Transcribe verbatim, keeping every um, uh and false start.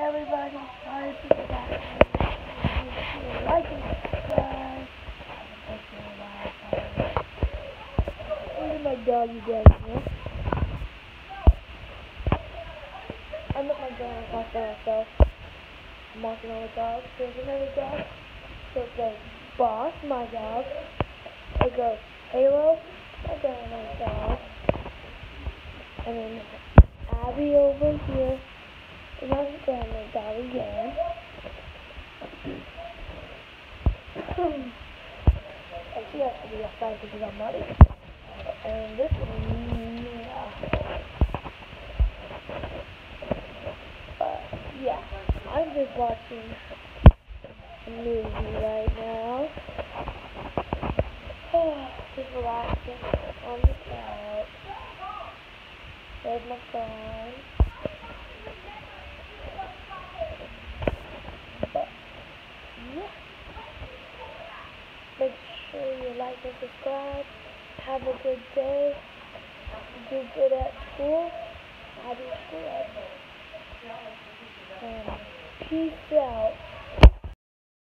everybody, sorry for the background. Like and subscribe. Look at my doggy down here. I'm with my dog and walking by myself. I'm walking on the dog. There's another dog. So it goes Boss, my dog. It goes Halo, my grandma's dog. And then Abby over here is my grandma's dog again. And she has to be outside because she got muddy. And this is Mia. But yeah, I'm just watching a movie right now. Just relaxing on the couch. There's my phone. But yeah, make sure you like and subscribe. Have a good day. Do good at school. Have your school. And peace out.